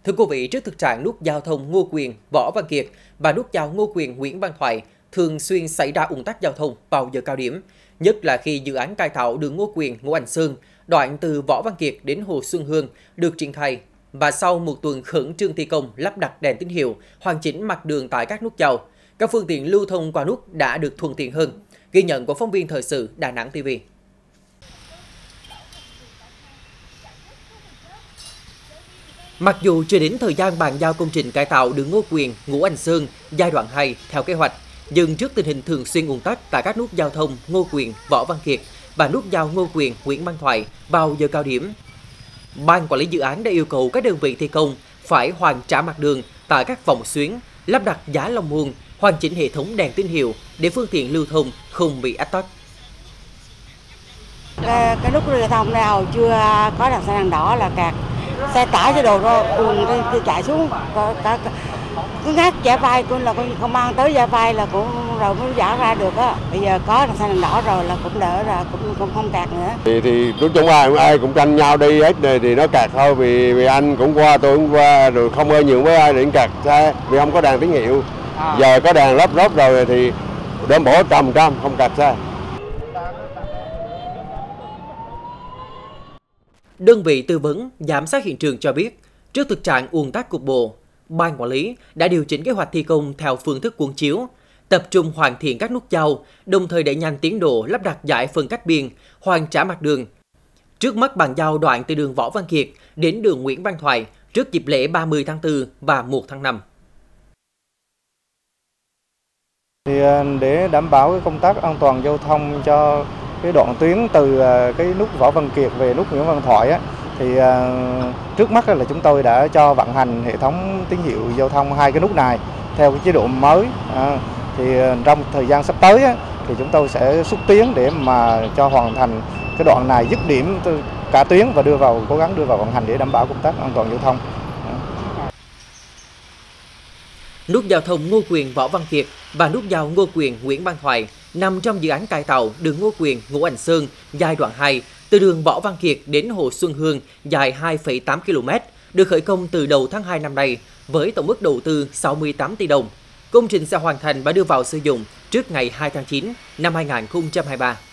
Thưa quý vị, trước thực trạng nút giao thông Ngô Quyền, Võ Văn Kiệt và nút giao Ngô Quyền, Nguyễn Văn Thoại thường xuyên xảy ra ùn tắc giao thông vào giờ cao điểm, nhất là khi dự án cải tạo đường Ngô Quyền, Ngũ Hành Sơn, đoạn từ Võ Văn Kiệt đến Hồ Xuân Hương được triển khai và sau một tuần khẩn trương thi công lắp đặt đèn tín hiệu, hoàn chỉnh mặt đường tại các nút giao, các phương tiện lưu thông qua nút đã được thuận tiện hơn. Ghi nhận của phóng viên thời sự Đà Nẵng TV. Mặc dù chưa đến thời gian bàn giao công trình cải tạo đường Ngô Quyền, Ngũ Hành Sơn giai đoạn 2 theo kế hoạch, nhưng trước tình hình thường xuyên ùn tắc tại các nút giao thông Ngô Quyền, Võ Văn Kiệt và nút giao Ngô Quyền, Nguyễn Văn Thoại vào giờ cao điểm, Ban quản lý dự án đã yêu cầu các đơn vị thi công phải hoàn trả mặt đường tại các vòng xuyến, lắp đặt giá long muôn, hoàn chỉnh hệ thống đèn tín hiệu để phương tiện lưu thông không bị ách tắc. Cái nút giao thông này hồi chưa có đèn xanh đèn đỏ là kẹt, xe tải cho đồ rồi ùn chạy xuống, cứ ngắt giả vai cũng là không mang tới giả vai là cũng rồi mới giả ra được á. Bây giờ có đèn xanh đèn đỏ rồi là cũng đỡ ra, cũng không kẹt nữa. Thì nói chung ai cũng tranh nhau đi hết này thì nó kẹt thôi, vì anh cũng qua tôi cũng qua rồi không ơi nhiều với ai để kẹt xe vì không có đèn tín hiệu. Giờ có đèn lốp rồi thì đảm bảo 100% không kẹt xe. Đơn vị tư vấn giám sát hiện trường cho biết, trước thực trạng ùn tắc cục bộ, Ban quản lý đã điều chỉnh kế hoạch thi công theo phương thức cuốn chiếu, tập trung hoàn thiện các nút giao, đồng thời đẩy nhanh tiến độ lắp đặt dải phân cách biên, hoàn trả mặt đường. Trước mắt bàn giao đoạn từ đường Võ Văn Kiệt đến đường Nguyễn Văn Thoại trước dịp lễ 30 tháng 4 và 1 tháng 5. Thì để đảm bảo cái công tác an toàn giao thông cho cái đoạn tuyến từ cái nút Võ Văn Kiệt về nút Nguyễn Văn Thoại á, thì trước mắt là chúng tôi đã cho vận hành hệ thống tín hiệu giao thông hai cái nút này theo cái chế độ mới. Thì trong thời gian sắp tới á, thì chúng tôi sẽ xúc tiến để mà cho hoàn thành cái đoạn này dứt điểm cả tuyến và cố gắng đưa vào vận hành để đảm bảo công tác an toàn giao thông. Nút giao thông Ngô Quyền, Võ Văn Kiệt và nút giao Ngô Quyền, Nguyễn Văn Thoại nằm trong dự án cải tạo đường Ngô Quyền, Ngũ Hành Sơn giai đoạn 2 từ đường Võ Văn Kiệt đến Hồ Xuân Hương dài 2,8 km, được khởi công từ đầu tháng 2 năm nay với tổng mức đầu tư 68 tỷ đồng. Công trình sẽ hoàn thành và đưa vào sử dụng trước ngày 2 tháng 9 năm 2023.